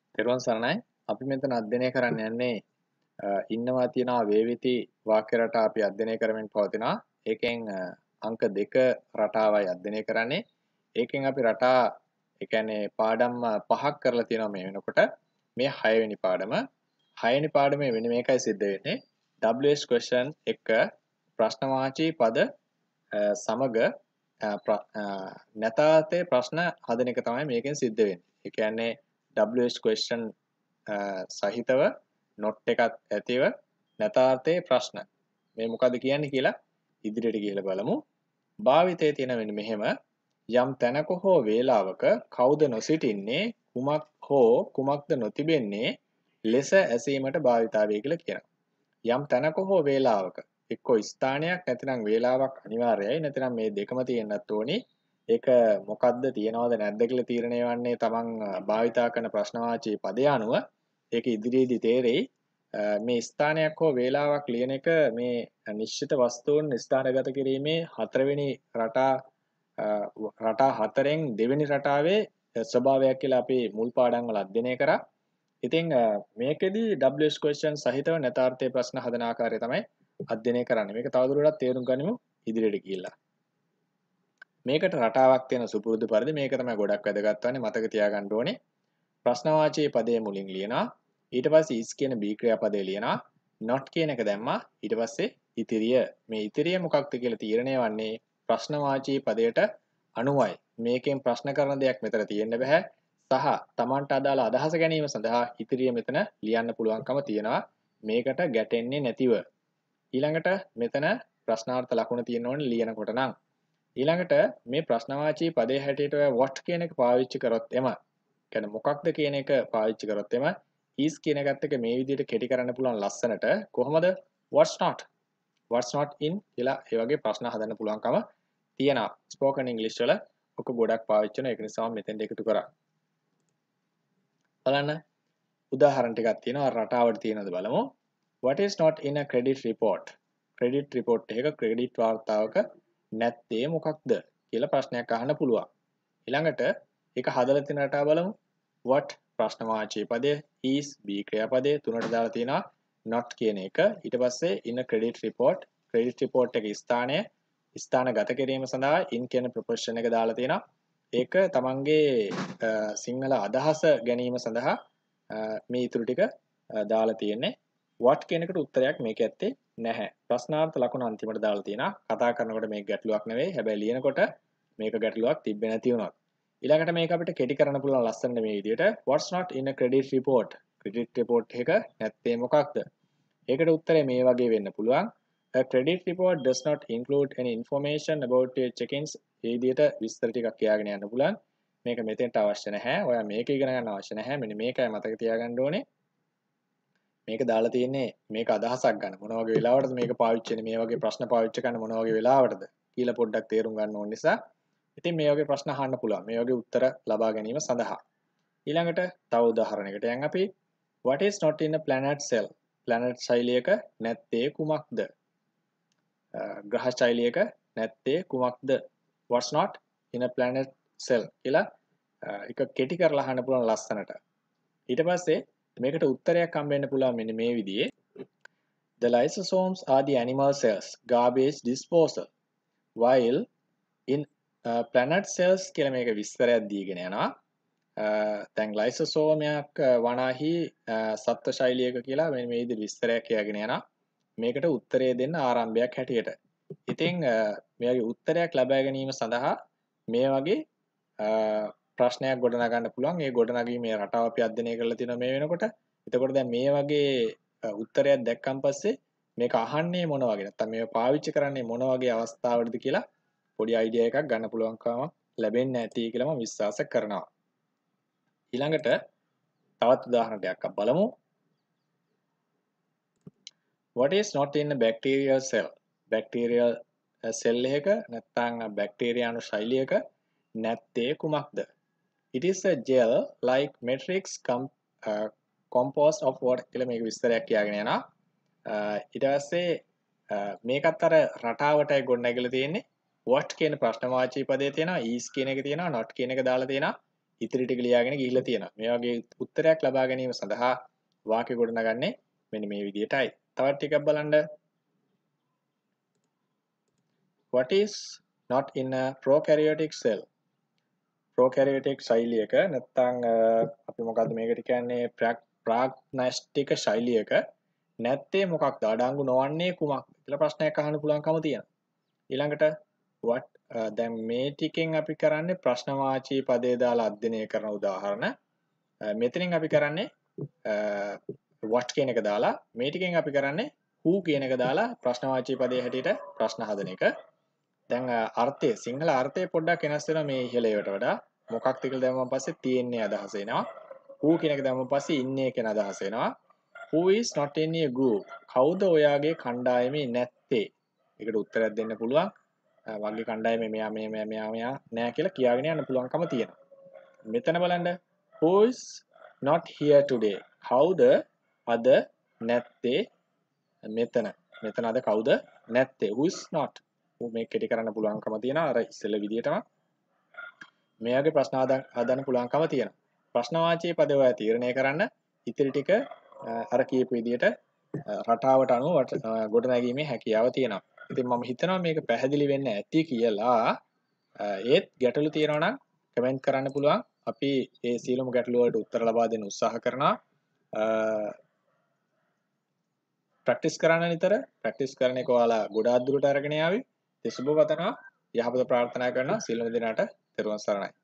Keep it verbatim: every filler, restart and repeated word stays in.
තෙරුවන් සරණයි. අපි මෙතන අධ්‍යයනය කරන්න යන්නේ ඉන්නවා තියනවා වේවිති වාක්‍ය රටා අපි අධ්‍යයනය කරමින් පවතිනවා. ඒකෙන් අංක දෙක රටාවයි අධ්‍යයනය කරන්නේ. ඒකෙන් අපි රටා ඒ කියන්නේ පාඩම් පහක් කරලා තියෙනවා මේ වෙනකොට. මේ හය වෙනි පාඩම. හය වෙනි පාඩමේ වෙන මේකයි සිද්ධ වෙන්නේ. W H question එක ප්‍රශ්නවාචී පද සමග නැතාතේ ප්‍රශ්න හදන එක තමයි මේකෙන් සිද්ධ වෙන්නේ. ඒ කියන්නේ W H question සහිතව not එකක් ඇතිව නැතාර්ථයේ ප්‍රශ්න මේ මොකද්ද කියන්නේ කියලා ඉදිරියට ගිහලා බලමු. භාවිතයේ තියෙන වෙන මෙහෙම යම් තැනක හෝ වේලාවක කවුද නොසිටින්නේ කුමක් හෝ කුමක්ද නොතිබෙන්නේ ලෙස ඇසීමට භාවිතා වේ කියලා කියනවා. යම් තැනක හෝ වේලාවක එක්කෝ ස්ථානයක් නැතිනම් වේලාවක් අනිවාර්යයි. නැතිනම් මේ දෙකම තියෙන්නත් ඕනි. ඒක මොකද්ද තියනවද නැද්ද කියලා තීරණය වන්නේ තමන් භාවිතා කරන ප්‍රශ්නවාචී පදය අනුව. ඒක ඉදිරියේදී තේරෙයි. මේ ස්ථානයක් හෝ වේලාවක් ලියන එක මේ නිශ්චිත වස්තුන් ස්ථානගත කිරීමේ හතරවෙනි රටා රටා හතරෙන් දෙවෙනි රටාවේ ස්වභාවයක් කියලා අපි මුල් පාඩම් වල අධ්‍යයනය කරා. ඉතින් මේකෙදි W H question සහිතව නැතාර්ථයේ ප්‍රශ්න හදන ආකාරය තමයි අධ්‍යයනය කරන්නේ. මේක තවදුරටත් තේරුම් ගනිමු ඉදිරියට ගිහිල්ලා. මේකට රටාවක් තියෙන සුපුරුදු පරිදි මේක තමයි ගොඩක් වැදගත් වන්නේ මතක තියාගන්න ඕනේ. ප්‍රශ්නවාචී පදයේ මුලින් ලියනවා. ඊට පස්සේ is කියන B ක්‍රියාපදේ ලියනවා. not කියන එක දැම්මා. ඊට පස්සේ ඉතිරිය. මේ ඉතිරිය මොකක්ද කියලා තීරණය වන්නේ ප්‍රශ්නවාචී පදයට අනුවයි. මේකෙන් ප්‍රශ්න කරන දෙයක් මෙතන තියෙන්න බෑ. සහ Tamanට අදාළ අදහස ගැනීම සඳහා ඉතිරිය මෙතන ලියන්න පුළුවන්කම තියෙනවා. මේකට ගැටෙන්නේ නැතිව. ඊළඟට මෙතන ප්‍රශ්නාර්ථ ලකුණ තියෙන්න ඕනේ ලියනකොට නම්. ඊළඟට මේ ප්‍රශ්නවාචී පදයේ හැටියට ඔය what කියන එක පාවිච්චි කරොත් එම කියන්නේ මොකක්ද කියන එක පාවිච්චි කරොත් එම is කියන එකත් එක්ක මේ විදිහට කෙටි කරන්න පුළුවන් ලස්සනට කොහොමද what's not what's not in කියලා ඒ වගේ ප්‍රශ්න හදන්න පුළුවන්කම තියෙනවා. spoken english වල ඔක ගොඩක් පාවිච්චි කරන ඒක නිසා මම මෙතෙන්ට එකතු කරා. බලන්න උදාහරණ ටිකක් තියෙනවා රටාවට තියෙනවද බලමු. what is not in a credit report credit report එකක credit වාර්තාවක නැත්තේ මොකක්ද කියලා ප්‍රශ්නයක් අහන්න පුළුවන්. ඊළඟට ඒක හදලා තියෙන රටාව බලමු. what ප්‍රශ්නවාචී පදය is B ක්‍රියාපදයේ තුනට දාලා තියෙනවා not කියන එක. ඊට පස්සේ in a credit report credit report එකේ ස්ථානය ස්ථානගත කිරීම සඳහා in කියන ප්‍රොපොසිෂන් එක දාලා තියෙනවා. ඒක තමන්ගේ සිංහල අදහස ගැනීම සඳහා මේ ඉතුරු ටික දාලා තියෙන්නේ. what කියන එකට උත්තරයක් මේක ඇත්තේ නැහැ. ප්‍රශ්නාර්ථ ලකුණ අන්තිමට දාලා තියෙනවා. කතා කරනකොට මේක ගැටලුවක් නෙවෙයි. හැබැයි ලියනකොට මේක ගැටලුවක් තිබ්බේ නැති වුණා. ඊළඟට මේක අපිට කෙටි කරන්න පුළුවන් ලස්සන මේ විදිහට what's not in a credit report credit report එක නැත්තේ මොකක්ද? ඒකට උත්තරේ මේ වගේ වෙන්න පුළුවන්. A credit report does not include any information about your check-ins. මේ විදිහට විස්තර ටිකක් කියාගෙන යන්න පුළුවන්. මේක මෙතෙන්ට අවශ්‍ය නැහැ. ඔයා මේක ඉගෙන ගන්න අවශ්‍ය නැහැ. මෙන්න මේකයි මතක තියාගන්න ඕනේ. මේක දාලා තියෙන්නේ මේක අදහසක් ගන්න. මොන වගේ වෙලාවටද මේක පාවිච්චි වෙන්නේ? මේ වගේ ප්‍රශ්න පාවිච්චි කරන්න මොන වගේ වෙලාවටද කියලා පොඩ්ඩක් තේරුම් ගන්න ඕන නිසා ඉතින් මේ වගේ ප්‍රශ්න අහන්න පුළුවන්. මේ වගේ උත්තර ලබා ගැනීම සඳහා. ඊළඟට තව උදාහරණයකට යන් අපි what is not in a planet cell? planet ශෛලියක නැත්තේ කුමක්ද? ග්‍රහ ශෛලියක නැත්තේ කුමක්ද? what's not in a planet cell කියලා එක කෙටි කරලා අහන්න පුළුවන් ලස්සනට. ඊට පස්සේ මේකට උත්තරයක් හම්බෙන්න පුළුවන් මෙන්න මේ විදිහේ. The lysosomes are the animal cells garbage disposal while in uh, planet cells කියලා මේක විස්තරයක් දීගෙන යනවා. දැන් ලයිසෝසෝමයක් වනාහි සත්ත්ව ශෛලියක කියලා මේ මේ විදිහට විස්තරයක් කියගෙන යනවා. මේකට උත්තරය දෙන්න ආරම්භයක් හැටියට. ඉතින් මේ වගේ උත්තරයක් ලබා ගැනීම සඳහා මේ වගේ ප්‍රශ්නයක් ගොඩනගන්න පුළුවන්. ඒ ගොඩනගීමේ රටාව අපි අධ්‍යයනය කරලා තියෙනවා මේ වෙනකොට. එතකොට දැන් මේ වගේ උත්තරයක් දැක්කන් පස්සේ මේක අහන්නේ මොන වගේ නැත්නම් මේව පාවිච්චි කරන්නේ මොන වගේ අවස්ථාවකටද කියලා පොඩි අයිඩියා එකක් ගන්න පුළුවන්කම ලැබෙන්නේ නැති කියලා මම විශ්වාස කරනවා. ඊළඟට තවත් උදාහරණයක් බලමු. What is not in a bacterial cell? bacterial cell එකක නැත්නම් බැක්ටීරියානු ශෛලියක නැත්තේ කුමක්ද? It is a gel like matrix com uh, composed of water කියලා මේක විස්තරයක් කියගෙන යනවා. ඊට පස්සේ මේකත් අර රටාවටයි ගොඩනැගිලා තියෙන්නේ. what කියන ප්‍රශ්නවාචී පදේ තියෙනවා, is කියන එක තියෙනවා, not කියන එක දාලා තියෙනවා. ඉතිරි ටික ලියාගෙන ගිහිල්ලා තියෙනවා. මේ වගේ උත්තරයක් ලබා ගැනීම සඳහා වාක්‍ය ගොඩනගන්නේ මෙන්න මේ විදිහටයි. තවත් ටිකක් බලන්න. What is not in a prokaryotic cell? prokaryotic ශෛලියක නැත්නම් අපි මොකද්ද මේකට කියන්නේ ප්‍රාග්නස්ටික ශෛලියක නැත්තේ මොකක්ද? අඩංගු නොවන්නේ කුමක්ද කියලා ප්‍රශ්නයක් අහන්න පුළුවන්කම තියෙනවා. ඊළඟට what දැන් මේ ටිකෙන් අපි කරන්නේ ප්‍රශ්නවාචී පදේ දාලා අධ්‍යයනය කරන උදාහරණ. මෙතනින් අපි කරන්නේ what කියන එක දාලා, මේ ටිකෙන් අපි කරන්නේ who කියන එක දාලා ප්‍රශ්නවාචී පදේ හැටියට ප්‍රශ්න හදන එක. දැන් අර්ථය සිංහල අර්ථය පොඩ්ඩක් වෙනස් වෙනවා මේ ඉහළ ඒවාට වඩා. මොකක්ද කියලා දැම්මම පස්සේ තියෙන්නේ අදහස එනවා. who කියන එක දැම්මම පස්සේ ඉන්නේ කියන අදහස එනවා. who is not in a group? කවුද ඔයාගේ කණ්ඩායමේ නැත්තේ? ඒකට උත්තරයක් දෙන්න පුළුවන්. වගේ කණ්ඩායමේ මෙයා මෙයා මෙයා මෙයා මෙයා නෑ කියලා කියාගෙන යන්න පුළුවන්කම තියෙනවා. මෙතන බලන්න who is not here today? කවුද අද නැත්තේ මෙතන? මෙතන අද කවුද නැත්තේ? who is not? මේක කෙටි කරන්න පුළුවන්කම තියෙනවා අර ඉස්සෙල්ල විදියටම. මේ වගේ ප්‍රශ්න හදන්න පුළුවන්කම තියෙනවා. ප්‍රශ්නවාචී පද ඔය තීරණය කරන්න ඉතිරි ටික අර කියපු විදියට රටාවට අනුව ගොඩනැගීමේ හැකියාව තියෙනවා. ඉතින් මම හිතනවා මේක පැහැදිලි වෙන්න ඇති කියලා. ඒත් ගැටලු තියෙනවා නම් කමෙන්ට් කරන්න පුළුවන්. අපි ඒ සියලුම ගැටලු වලට උත්තර ලබා දෙන්න උත්සාහ කරනවා. ප්‍රැක්ටිස් කරන්න නිතර. ප්‍රැක්ටිස් කරන එක ඔයාලා ගොඩාක් දුරට අරගෙන යාවි. සුබ වතනවා. යහපත ප්‍රාර්ථනා කරනවා. සියලුම දෙනාට තෙරුවන් සරණයි.